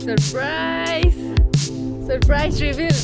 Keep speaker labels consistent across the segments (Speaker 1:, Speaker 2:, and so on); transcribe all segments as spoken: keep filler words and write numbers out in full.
Speaker 1: Surprise! Surprise reveal!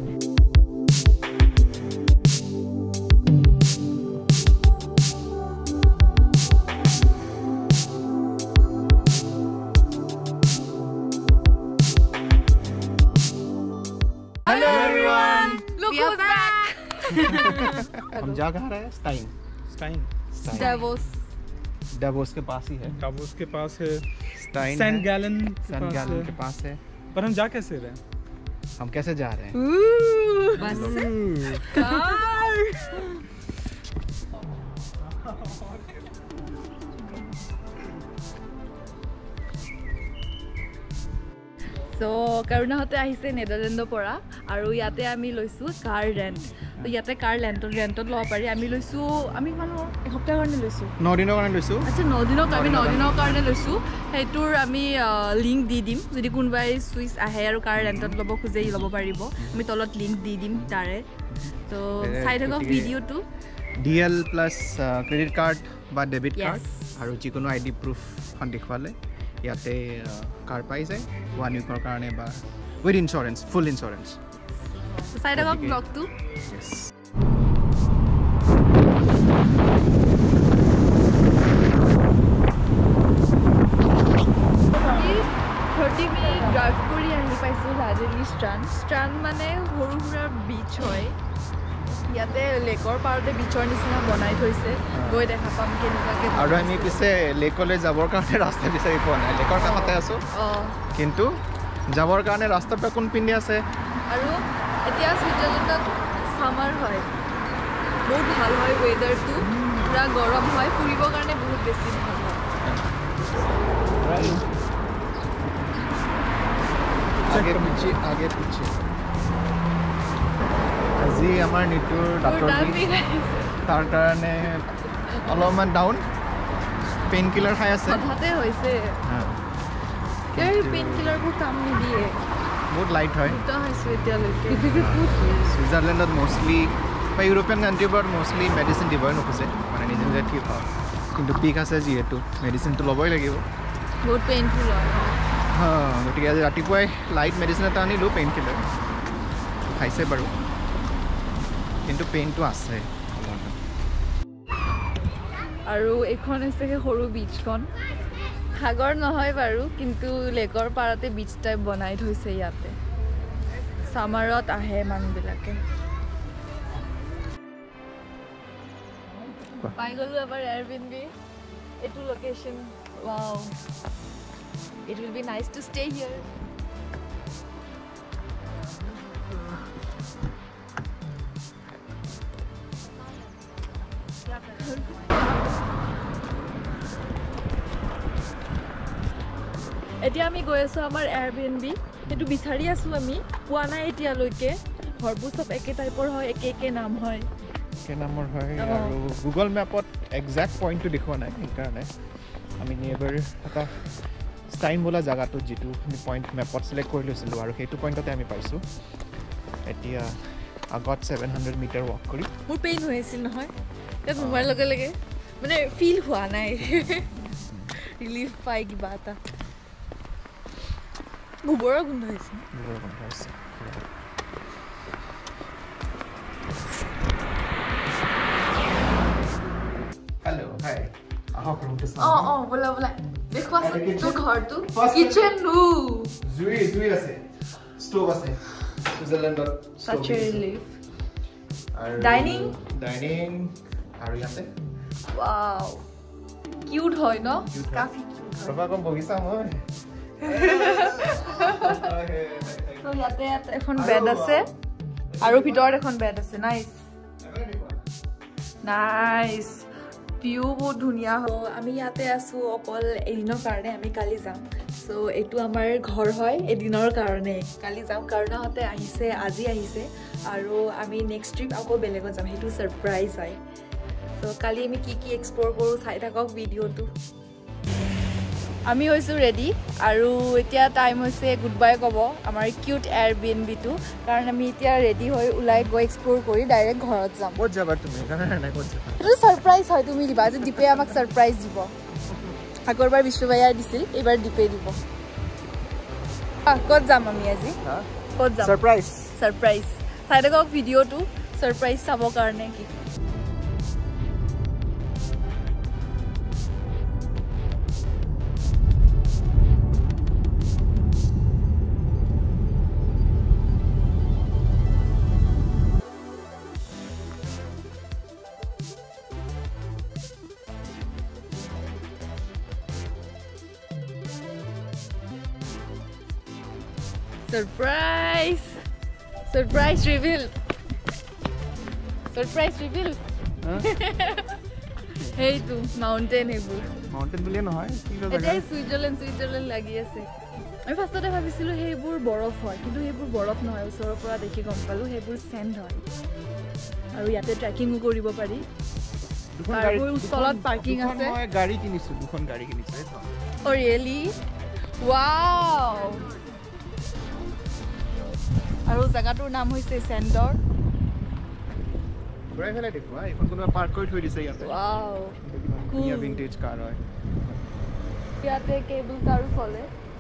Speaker 2: Hello everyone!
Speaker 1: Look who's back!
Speaker 2: हम जा कहाँ रहे हैं? Stein
Speaker 3: Stein
Speaker 1: Davos.
Speaker 2: डावोस के पास ही है।
Speaker 3: डावोस के पास है।
Speaker 2: Stein
Speaker 3: Saint Gallen
Speaker 2: Saint Gallen के पास है।
Speaker 3: पर हम जा कैसे रहे हैं?
Speaker 2: हम कैसे जा रहे हैं?
Speaker 1: बस car. So Karuna hote ahise Netherlands pora aru yate ami loisu car rent. So yate car rent rent lo pari ami loisu ami mano ek hopta karone loisu.
Speaker 2: nine দিনৰ কাৰণে লৈছো।
Speaker 1: আচ্ছা nine দিনৰ আমি nine দিনৰ কাৰণে লৈছো। হেতুৰ আমি লিংক দি দিম যদি কোনবাই সুইচ আহে আৰু কাৰ ৰেন্টত লব খুজে লব পাৰিব। আমি তলত লিংক দি দিম তাৰে। তো সাইড অফ ভিডিওটো
Speaker 2: D L plus credit card বা ডেবিট কাৰ্ড আৰু যিকোনো আইডি প্ৰুফ খন দেখুৱালে ইয়াতে কাৰ পাই যায় ওৱান উইকৰ কাৰণে বা with insurance full insurance.
Speaker 1: Side of ব্লগটো
Speaker 2: yes
Speaker 1: thirty minute drive কৰি আহি পাইছো লাজেলি ষ্ট্ৰান্ড ষ্ট্ৰান্ড মানে সৰু সুৰা বিচ হয় ইয়াতে লেকৰ পাৰতে বিচৰ নিচিনা বনাই থৈছে গৈ দেখা পাম কেনেকুৱাকে
Speaker 2: আৰু আমি পিছে লেকলৈ যাবৰ কাৰণে ৰাস্তা বিচাৰি পোৱা নাই লেকৰ কাষতে আছো কিন্তু যাবৰ কাৰণে ৰাস্তাটা কোন পিনে আছে
Speaker 1: আৰু এতিয়া সুইজাৰলেণ্ডত সামাৰ হয় বহুত ভাল হয় ওয়েদাৰটো পুৰা গৰম হয় ফুৰিবৰ কাৰণে বহুত বেছি ভাল হয়
Speaker 2: आगे पीछे आगे पीछे আজি আমাৰ নিটুৰ ডাক্তৰ তাৰ কাৰণে অলপমান ডাউন পেইন কিলাৰ খাই আছে
Speaker 1: হঠাতে হৈছে এই পেইন কিলাৰবোৰ কাম নিদিয়ে
Speaker 2: বহুত লাইট হয়
Speaker 1: তো হৈছে এতিয়ালৈকে
Speaker 2: সুইজাৰলেণ্ডত মোষ্টলি বা ইউৰোপিয়ান কাণ্ট্ৰিবোৰত মোষ্টলি মেডিচিন দিবই নোখোজে মানে নিজে নিজে ঠিক হয় কিন্তু পিক আছে যিহেতু মেডিচিনটো ল'বই লাগিব
Speaker 1: বহুত পেইনফুল হয়
Speaker 2: हाँ गए आज रातिपुवाई लाइट मेडिसिन এটা আনিলো পেইন কিলাৰ খাইছে বাৰু কিন্তু পেইনটো আছে
Speaker 1: আৰু এখন আছে সৰু বিচখন সাগৰ নহয় বাৰু কিন্তু লেকৰ পাৰতে বিচ টাইপ বনাই থৈছে ইয়াতে সামাৰত আহে মানুহবিলাকে পাই গলো এবাৰ এয়াৰবিএনবি এটো location wow It will be nice to stay here. এতিয়া আমি গৈ আছো আমাৰ এয়াৰবিএনবি এটো বিচাৰি আছো আমি পোৱা নাই এতিয়ালৈকে ঘৰবোৰ সব একে টাইপৰ হয় একে একে নাম হয়
Speaker 2: একে নামৰ হয় আৰু গুগল মেপত এক্সাক্ট পইণ্টটো দেখুৱা নাই সেইকাৰণে আমি নেইবাৰ এটা স্টাইন বোলা জায়গাটো যেটো আমি পইণ্ট মেপত সিলেক্ট কৰি লৈছিলো আৰু সেইটো পইণ্টতে আমি পাইছো এতিয়া আগত seven hundred মিটাৰ ৱাক কৰি
Speaker 1: মোৰ পেইন হৈছিল নহয় এটা ঘুমাৰ লগে লগে মানে ফিল হোৱা নাই ৰিলিফ পাই কিবা এটা গোবৰৰ গোন্ধ হৈছে
Speaker 2: গোবৰৰ গোন্ধ হৈছে হেল্ল' হাই আহক ৰুমটো চাওঁ
Speaker 1: অ অ বলা বলা দেখো আছে তো ঘৰটো কিচেন নো
Speaker 2: জুই জুই আছে ষ্টভ আছে সুইজাৰলেণ্ডত
Speaker 1: such a relief
Speaker 2: আৰু
Speaker 1: ডাইনিং
Speaker 2: ডাইনিং আৰু ইয়াতে
Speaker 1: ওয়াও কিউট হয় ন কাফি কিউট
Speaker 2: বাবা কম বগিচা মই
Speaker 1: তো ইয়াতে এখন বেড আছে আৰু ভিতৰত এখন বেড আছে নাইস নাইস ভিউ বহুত ধুনিয়া হয় আমি ইয়াতে আছো অকল এদিনৰ কাৰণে আমি কালি যাম সো এটো আমাৰ ঘৰ হয় এদিনৰ কাৰণে কালি যাম কাৰণহতে আহিছে আজি আহিছে আৰু আমি নেক্সট ট্ৰিপ আকৌ বেলেগত যাম হেতু সাৰপ্ৰাইজ হয় সো কালি আমি কি কি এক্সপ্লোৰ কৰো চাই থাকক ভিডিওটো আমি হৈছো ৰেডি আৰু এতিয়া টাইম হৈছে গুড বাই কব আমাৰ কিউট এয়াৰবিএনবি টু কাৰণ আমি এতিয়া ৰেডি হৈ উলাই গৈ এক্সপ্লোৰ কৰি ডাইৰেক্ট ঘৰত যাম
Speaker 2: ক'ত যাবা তুমি কাৰণে নাই ক'ত যাবা
Speaker 1: এটা সারপ্রাইজ হয় তুমি দিবা যে দীপে আমাক সারপ্রাইজ দিব আগৰবাৰ বিশ্ববায়াৰ দিছিল এবাৰ দীপে দিব ক'ত যাম আমি আজি ক'ত যাম
Speaker 2: সারপ্রাইজ
Speaker 1: সারপ্রাইজ চাই থাকক ভিডিঅ'টো সারপ্রাইজ চাবৰ কাৰণে কি Surprise! Surprise reveal! Surprise reveal! Hey tu mountain hebur.
Speaker 2: Mountain buliye nohoy ki
Speaker 1: jaga? Eta Switzerland Switzerland lagi ase. Ami first te bhabisilu hebur borof hoy kintu hebur borof nohoy usor pora dekhi gom palu hebur sand hoy. Aru yate trekking o koribo pari. Aru ustolat parking ase.
Speaker 2: Moi gari kinisu dukhon gari kinisu eto.
Speaker 1: Oh really? Wow! আৰু জায়গাটোৰ নাম হৈছে সেন্ডৰ
Speaker 2: ঘূৰাই ফেলাই দেখুৱা এখন কোনোবা park কৰি থৈ দিছে ইয়াতে
Speaker 1: ওয়াও
Speaker 2: কুল ভিন্টেজ কাৰ হয়
Speaker 1: ইয়াতে কেবল কাৰো চলে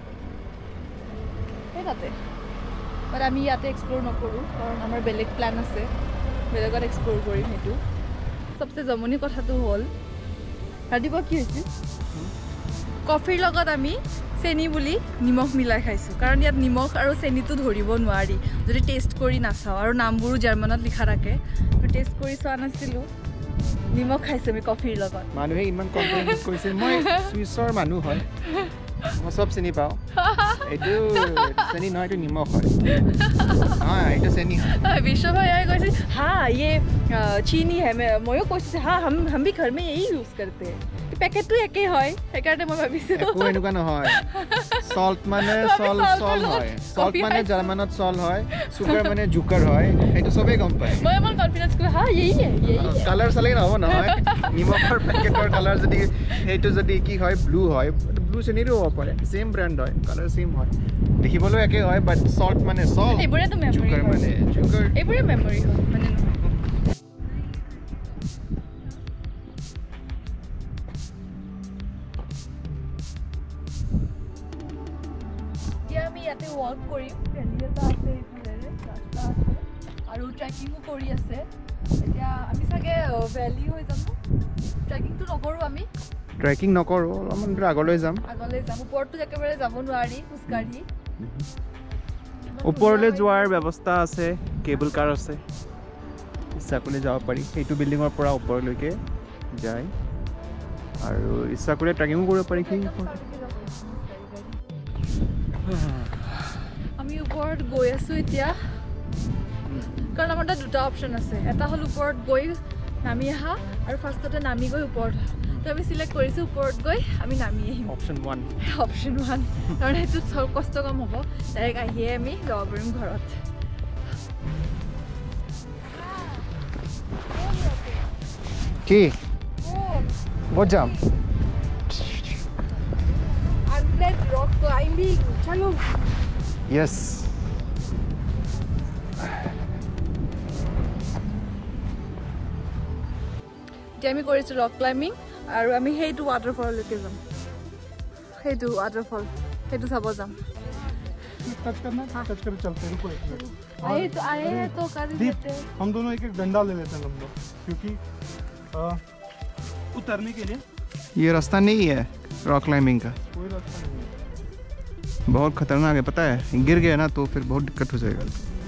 Speaker 1: এটাতে বাট আমি ইয়াতে এক্সপ্লোৰ নকৰো কাৰণ আমাৰ বেলেগ প্ল্যান আছে বেলেগত এক্সপ্লোৰ কৰিম হেতু সবচে জমনি কথাটো হ'ল ৰাতিপুৱা কি হৈছে কফিৰ লগত আমি চেনি বুলি নিমখ মিলাই খাইছো কাৰণ ইয়াত নিমখ আৰু চেনিটো ধৰিব নোৱাৰি যদি টেষ্ট কৰি নাচাও আৰু নামবোৰো জাৰ্মানত লিখা থাকে তো টেষ্ট কৰি চোৱা নাছিলো নিমখ খাইছো আমি কফিৰ লগত
Speaker 2: মানুহে ইমান কমপ্লেইন কৰিছে মই সুইছৰ মানুহ হয় মই সব চেনি পাও এইটো চেনি নহয় এইটো নিমখ হয় হা এইটো চেনি হয়
Speaker 1: विश्व भैया কৈছে हाँ ये चीनी है मैं ময়ো কৈছে हाँ हम हम भी घर में यही यूज करते हैं पैकेटটো একে হয় সেইকাৰণে মই ভাবিছো
Speaker 2: একো এনেকুৱা নহয় সল্ট মানে সল সল হয় সল্ট মানে জাৰ্মানত সল হয় সুগাৰ মানে জুকাৰ হয় এইটো সবে গম পায়
Speaker 1: মই ইমান কনফিডেন্স কৰি हाँ यही है यही है
Speaker 2: কালাৰ চালে নহব নহয় নিমখৰ পেকেটৰ কালাৰ যদি এইটো যদি কি হয় ব্লু হয় ব্লু চেনিৰো হ'ব পাৰে সেম ব্ৰ্যান্ড হয় কালাৰ সেম হয় দেখিবলৈ একে হয় বাট সল্ট মানে সল
Speaker 1: এইবোৰে তো মেমৰি
Speaker 2: জুকাৰ মানে জুকাৰ
Speaker 1: এইবোৰে মেমৰি হয় মানে ইয়াতে ওয়াক কৰিম ভেলিটা আছে ইফালে ৰাস্তা আছে আৰু ট্ৰেকিংও কৰি আছে এতিয়া আমি সাগে ভ্যালি হৈ যাম ট্ৰেকিংটো নকৰো আমি
Speaker 2: ট্ৰেকিং নকৰো অলপমান আগলৈ যাম
Speaker 1: আগলৈ যাম ওপৰটো একেবাৰে যাব নোৱাৰি খুচকাঢ়ি
Speaker 2: ওপৰলৈ যোৱাৰ ব্যৱস্থা আছে কেবল কাৰ আছে ইচ্ছা কৰিলে যাব পাৰি এইটো বিল্ডিঙৰ পৰা ওপৰলৈকে যায় আৰু ইচ্ছা কৰিলে ট্ৰেকিংও কৰিব পাৰি কি
Speaker 1: আমি ওপৰত গৈ আছো এতিয়া কাৰণ আমাৰ তাত দুটা অপচন আছে এটা হল ওপৰত গৈ নামি আহা আৰু ফাৰ্ষ্টতে নামি গৈ ওপৰত তো আমি সিলেক্ট কৰিছো ওপৰত গৈ আমি নামি আহিম
Speaker 2: অপচন ওৱান
Speaker 1: অপচন ওৱান কাৰণ এইটো সব কষ্ট কম হ'ব ডাইৰেক্ট আহিয়ে আমি যাব পাৰিম ঘৰত
Speaker 2: কি What jump?
Speaker 1: Unplayed rock climbing. Chalo.
Speaker 2: Yes.
Speaker 1: আমি কৰিছো ৰক ক্লাইম্বিং আৰু আমি হেইটো ৱাটাৰফললৈকে যাম হেইটো ৱাটাৰফল হেইটো চাব যাম
Speaker 3: टच करना टच कर चलते हैं रुको एक मिनट
Speaker 1: आए तो आए हैं तो कर देते हैं
Speaker 3: हम दोनों एक एक डंडा ले लेते हैं हम लोग क्योंकि उतरने के लिए
Speaker 2: ये रास्ता नहीं है रॉक क्लाइंबिंग का
Speaker 3: कोई रास्ता नहीं है
Speaker 2: बहुत खतरनाक है पता है गिर गया ना तो फिर बहुत दिक्कत हो जाएगा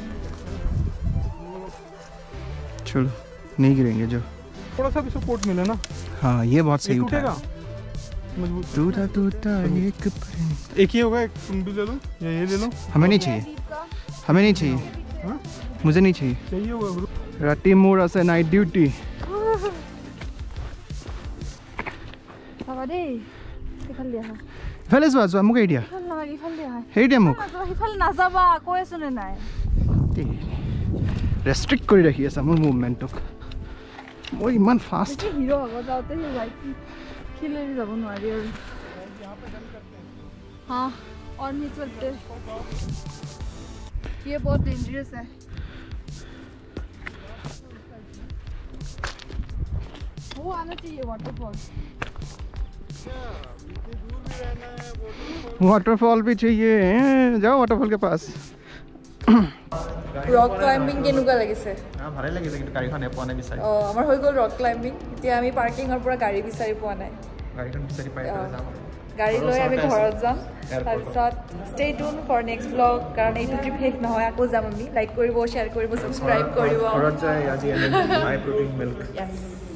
Speaker 2: चलो नहीं गिरेंगे जो
Speaker 3: थोड़ा सा भी सपोर्ट मिले ना
Speaker 2: हाँ ये बहुत सही उठेगा
Speaker 3: मजबूत
Speaker 2: टूटा टूटा एक
Speaker 3: एक ही होगा एक तुम भी ले लो या ये ले लो
Speaker 2: हमें नहीं चाहिए हमें नहीं चाहिए
Speaker 3: हाँ
Speaker 2: मुझे नहीं चाहिए
Speaker 3: चाहिए होगा ब्रो
Speaker 2: राती मोर আছে नाइट ड्यूटी
Speaker 1: বাবা দেই ইফাল দিয়া হয়
Speaker 2: ইফালে যোৱা যোৱা মোক এৰি দিয়া
Speaker 1: ইফাল নালাগে ইফাল দিয়া হয়
Speaker 2: এৰি দিয়া মোক
Speaker 1: ইফাল নাযাবা কৈ আছো নে নাই
Speaker 2: ৰেষ্ট্ৰিক্ট কৰি ৰাখি আছে মোৰ মুভমেণ্টক মই ইমান ফাষ্ট
Speaker 1: হিৰো হ'ব যাওঁতে সেই বাইক खिले भी যাব নোৱাৰি আৰু हाँ और नहीं चलते ये बहुत डेंजरस है वो आना चाहिए वाटरफॉल
Speaker 2: वाटरफॉल भी चाहिए जाओ वाटरफॉल के पास
Speaker 1: रक क्लाइम्बिंग केनुका লাগিছে
Speaker 2: হ্যাঁ ভালে লাগিছে কিন্তু গাড়ীখন এপোৱা নাই বিচাৰি
Speaker 1: অ আমাৰ হৈ গল ৰক ক্লাইম্বিং এতিয়া আমি পাৰ্কিংৰ পৰা গাড়ী বিচাৰি পোৱা নাই
Speaker 2: গাড়ীখন বিচাৰি পাই যাম
Speaker 1: গাড়ী লৈ আমি ঘৰত যাম তাৰপিছত stay tune for next blog কাৰণ এইটো ট্ৰিপ শেষ নহয় আকৌ যাম আমি লাইক কৰিব শ্বেয়াৰ কৰিব সাবস্ক্ৰাইব কৰিব
Speaker 2: ঘৰত যাই আজি আমি হাই প্ৰটিন মিল্ক
Speaker 1: yes